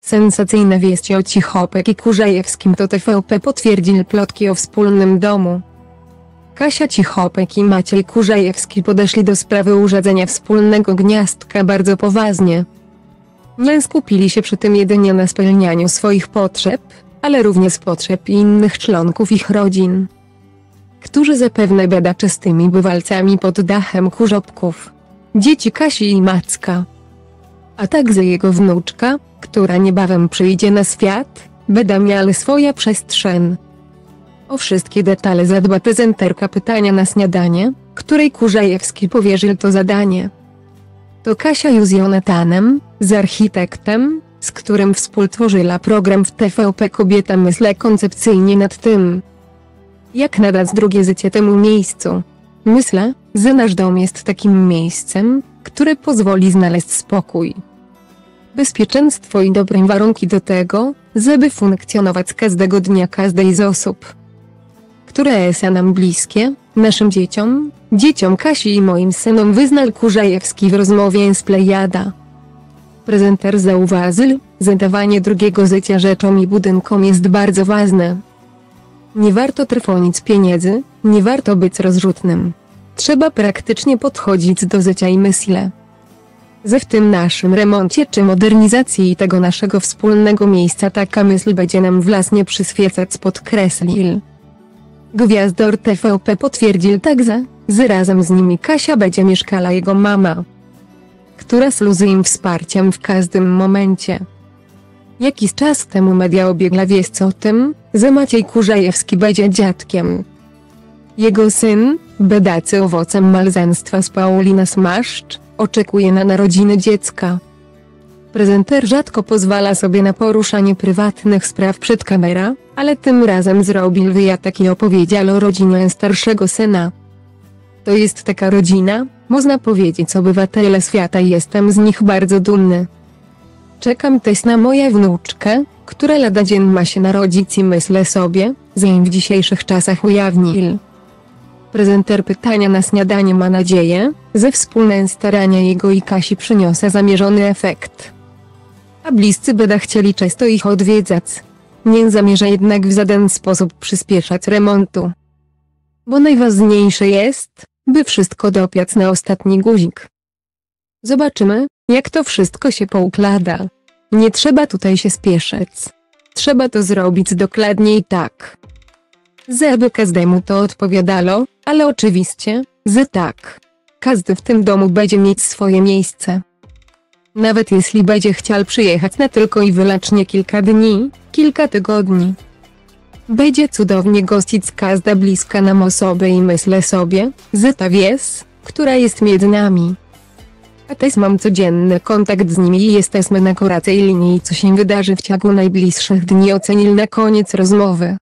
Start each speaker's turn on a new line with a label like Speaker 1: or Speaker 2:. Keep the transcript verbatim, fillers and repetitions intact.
Speaker 1: Sensacyjne wieści o Cichopek i Kurzajewskim to T V P potwierdził plotki o wspólnym domu. Kasia Cichopek i Maciej Kurzajewski podeszli do sprawy urządzenia wspólnego gniazdka bardzo poważnie. Nie skupili się przy tym jedynie na spełnianiu swoich potrzeb, ale również potrzeb innych członków ich rodzin, którzy zapewne będą czystymi bywalcami pod dachem Kurzopków, dzieci Kasi i Macka, a także jego wnuczka, która niebawem przyjdzie na świat, będą miały swoja przestrzeń. O wszystkie detale zadba prezenterka pytania na śniadanie, której Kurzajewski powierzył to zadanie. To Kasia już z Jonatanem, z architektem, z którym współtworzyła program w T V P Kobieta myślę koncepcyjnie nad tym, jak nadać drugie życie temu miejscu. Myślę, że nasz dom jest takim miejscem, które pozwoli znaleźć spokój, bezpieczeństwo i dobre warunki do tego, żeby funkcjonować każdego dnia każdej z osób, które są nam bliskie, naszym dzieciom, dzieciom Kasi i moim synom, wyznał Kurzajewski w rozmowie z Plejada. Prezenter zauważył, że dawanie drugiego życia rzeczom i budynkom jest bardzo ważne. Nie warto trwonić pieniędzy, nie warto być rozrzutnym. Trzeba praktycznie podchodzić do życia i myślę, że w tym naszym remoncie czy modernizacji tego naszego wspólnego miejsca taka myśl będzie nam własnie przyświecać, podkreślił. Gwiazdor T V P potwierdził także, że razem z nimi Kasia będzie mieszkała jego mama, która służy im wsparciem w każdym momencie. Jakiś czas temu media obiegła wieść o tym, że Maciej Kurzajewski będzie dziadkiem. Jego syn, będący owocem małżeństwa z Pauliną Smaszcz, oczekuje na narodziny dziecka. Prezenter rzadko pozwala sobie na poruszanie prywatnych spraw przed kamerą, ale tym razem zrobił wyjątek i opowiedział o rodzinie starszego syna. To jest taka rodzina, można powiedzieć, obywatele świata i jestem z nich bardzo dumny. Czekam też na moją wnuczkę, która lada dzień ma się narodzić i myślę sobie, że im w dzisiejszych czasach ujawnił. Prezenter pytania na śniadanie ma nadzieję, że wspólne starania jego i Kasi przyniosą zamierzony efekt, a bliscy będą chcieli często ich odwiedzać. Nie zamierza jednak w żaden sposób przyspieszać remontu, bo najważniejsze jest, by wszystko dopiąć na ostatni guzik. Zobaczymy, jak to wszystko się poukłada. Nie trzeba tutaj się spieszyć. Trzeba to zrobić dokładnie i tak, żeby każdemu to odpowiadało, ale oczywiście, że tak. Każdy w tym domu będzie mieć swoje miejsce. Nawet jeśli będzie chciał przyjechać na tylko i wyłącznie kilka dni, kilka tygodni. Będzie cudownie gościć każda bliska nam osoby i myślę sobie, że ta wieś, która jest między nami. A też mam codzienny kontakt z nimi i jesteśmy na gorącej linii, co się wydarzy w ciągu najbliższych dni, ocenił na koniec rozmowy.